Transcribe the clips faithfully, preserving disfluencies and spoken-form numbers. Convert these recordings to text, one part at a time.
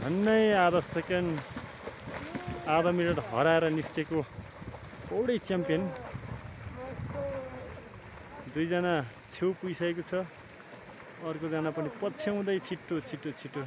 झन्नै आधा सेकेन्ड आधा मिनट हराएर निस्केको पौडी च्याम्पियन दुईजना छेउ पुगिसकेको छ अर्कोजना पनि पछ्याउँदै छिटो छिटो छिटो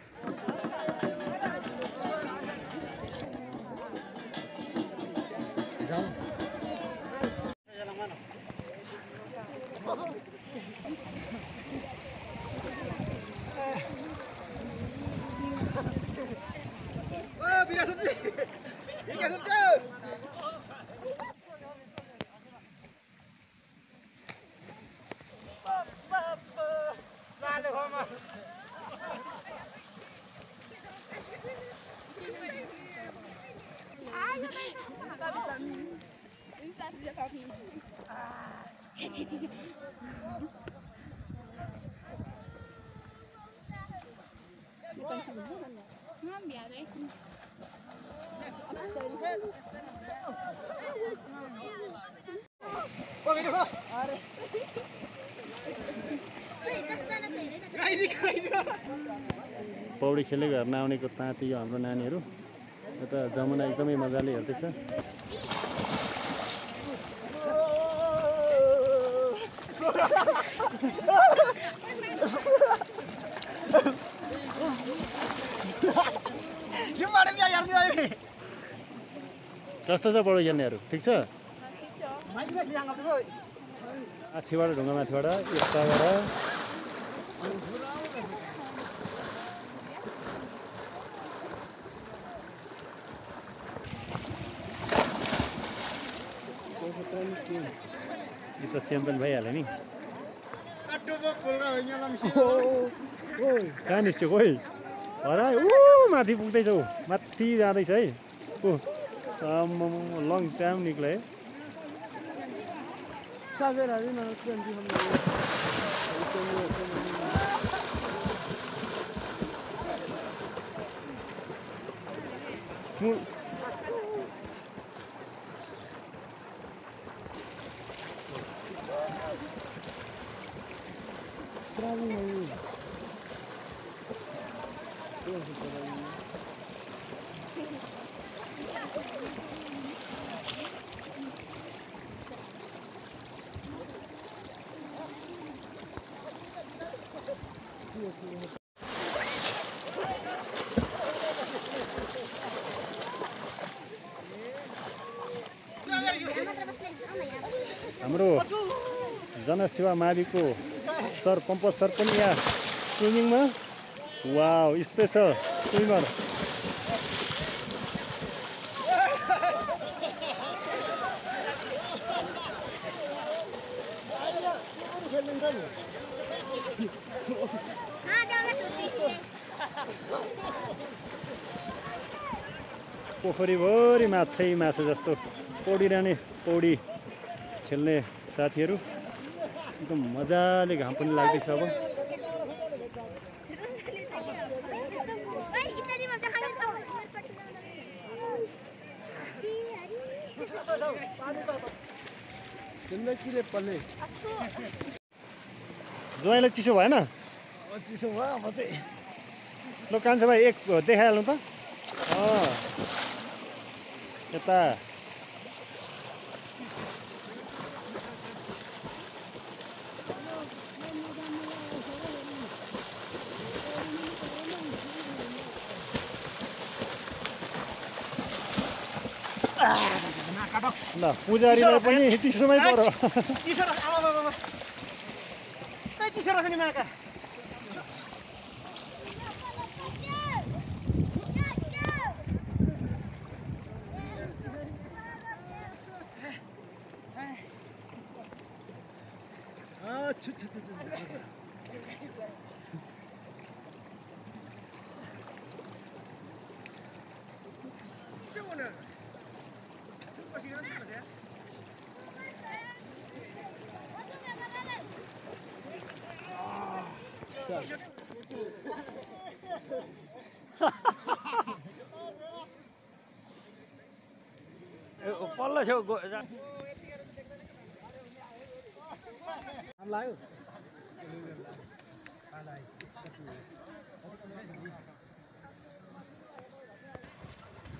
पौडी खेलेको हेर्न आउनेको ताती यो हाम्रो नानीहरू यता जमुना एकदमै मजाले हेर्दैछ कस्तो छ पौडी खेल्नेहरू ठिक छ माथिबाट ढुङ्गा माथिबाट यताबाट यो त च्याम्पियन भइहाल्यो नि कहाँ निस्क्यो खोइ हराए ऊ माथि पुग्दैछौ माथि जाँदैछ है ऊ लङ टाइम निक्ल्यो है हाम्रो जनसेवा माविको सर पम्प सर पनि यहाँ स्विमिङमा वाउ स्पेसल स्विमर पोखरीभरि माछै माछा जस्तो पौडिरहने पौडी खेल्ने साथीहरू एकदम मजाले घाम पनि लाग्दैछ अब ज्वाइँलाई चिसो भएन चिसो भयो अब चाहिँ ल कान्छा भाइ एक देखाइहाल्नु त अँ यता ल पुजारीलाई पनि चिसोमै पर्यो चिसो चिसो रहेछ नि माका पल्लो छेउ लाग्यो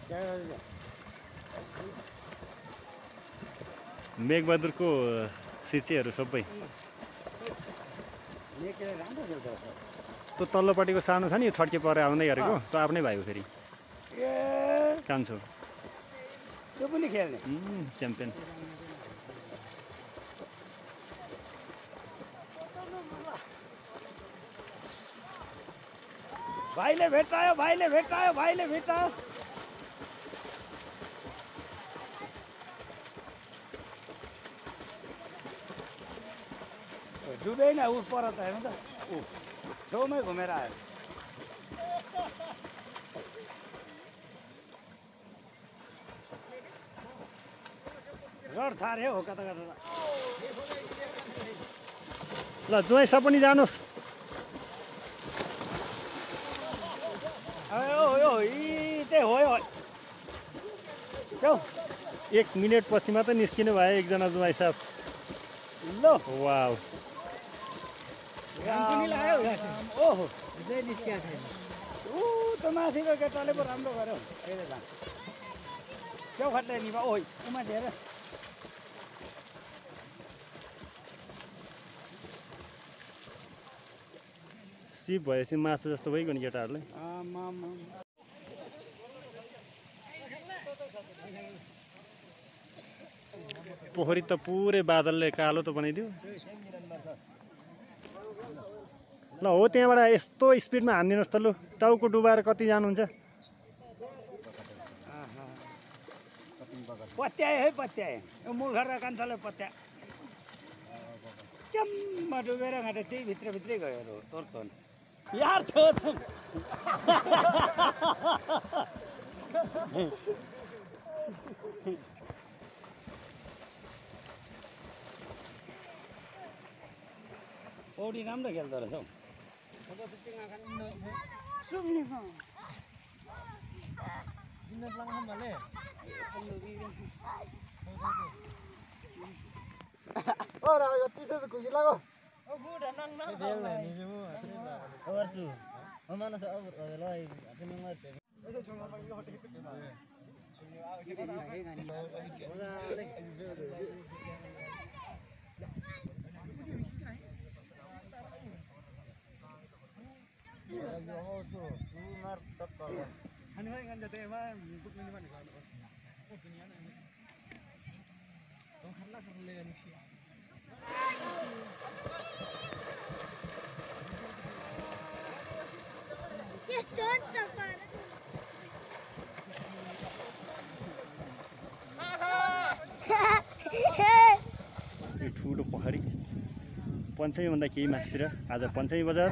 मेघबहादुरको शिष्यहरू सबै त्यो तल्लोपट्टिको सानो छ नि छड्के परेर आउँदै गरेको त्यो आफ्नै भाइ हो फेरि कान्छो त्यो पनि खेल्ने च्याम्पियन भाइले भेटायो भाइले भेटायो भाइले भेटायो डुबेन ऊ पर त हेर्नु त ऊ छेउमै घुमेर आयो रड थारे हो कता कता ल ज्वाइँ सब पनि जानुहोस् एक मिनट पछि मात्रै निस्किनु भयो एकजना ज्वाइँ साहब ल वाउ ओहो ऊ त माथिको केटाले पो राम्रो गर्यो च्याउ खट्ले नि बा ओइ उमा दिएर सिप भएपछि मासु जस्तो भइगयो नि केटाहरूलाई पोखरी त पुरै बादलले कालो त बनाइदियो ल हो त्यहाँबाट यस्तो स्पिडमा हानिदिनुहोस् त लु टाउको डुबाएर कति जानुहुन्छ पत्याए है पत्याए यो मूलघर कान्छाले पत्या च्याम्मा डुबेर घाँटे त्यही भित्रभित्रै गयो तोर तोन यार छो पौडी राम्रो खेल्दो रहेछ हौ सुम्ने यो ठुलो पोखरी पञ्चमीभन्दा केही मासतिर आज पञ्चमी बजार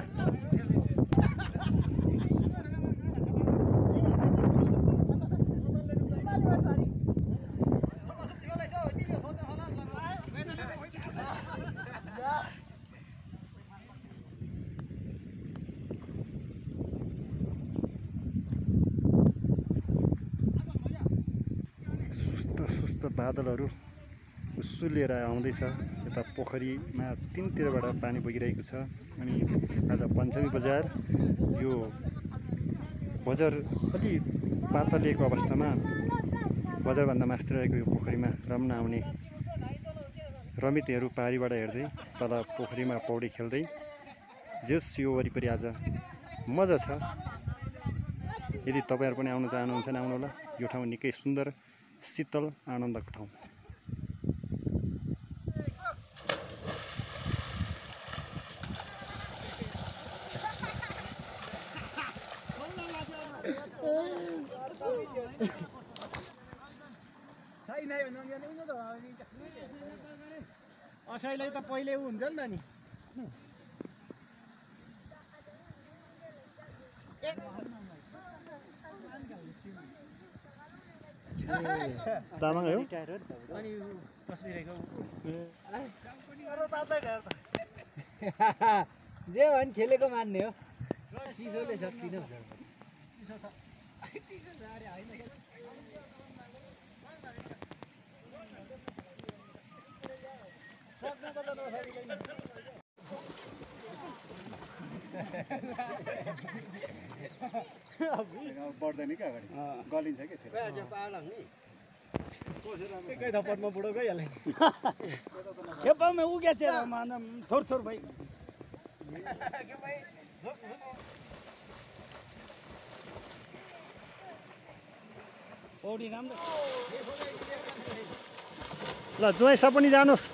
सुस्त सुस्त बादलहरू उस्सुलिएर आउँदैछ यता पोखरीमा तिनतिरबाट पानी बगिरहेको छ अनि आज पञ्चमी बजार यो बजार अलि पातलिएको अवस्थामा बजारभन्दा मास्तिर रहेको यो पोखरीमा रम्न आउने रमितहरू पारीबाट हेर्दै तल पोखरीमा पौडी खेल्दै जस यो वरिपरि आज मजा छ यदि तपाईँहरू पनि आउन चाहनुहुन्छ भने आउनुहोला यो ठाउँ निकै सुन्दर शीतल आनन्दको ठाउँ असैलाई त पहिले ऊ हुन्छ नि त नि तामाङ हो अनि तस्बिरको जे हो नि खेलेको मान्ने हो चिसोले सक्दिन बढ्दैन कि अगाडि गलिन्छ कि एकै थप्पडमा बुढो गइहाल्यो खेपामा उग्या चेहरामा थोर थोर भाइ पौडी राम्रो ल ज्वाइँ सब पनि जानुहोस्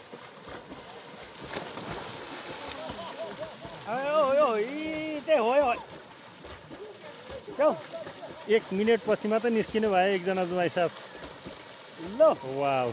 हो हो त्यही हो हो जाऊ एक मिनट पछि मात्रै निस्किनु भयो एकजना ज्वाइँ साहब ल वाउ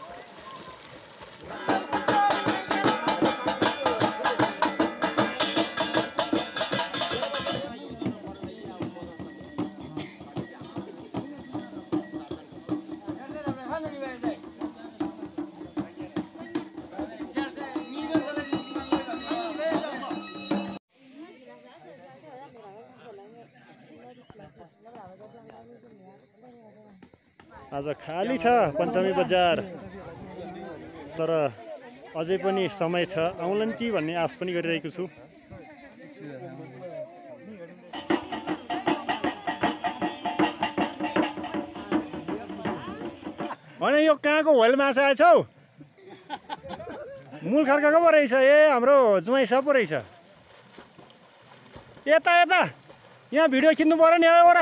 आज खाली छ पञ्चमी बजार तर अझै पनि समय छ आउलान् कि भन्ने आश पनि गरिरहेको छु होइन यो कहाँको होइल माछा आएछ हौ मूल खर्काको पो रहेछ ए हाम्रो ज्वाइँ सब पो रहेछ यता यता यहाँ भिडियो खिच्नु पर्यो नि एउटा